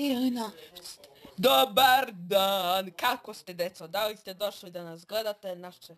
Dobar dan, kako ste deco? Da li ste došli da nas gledate naše...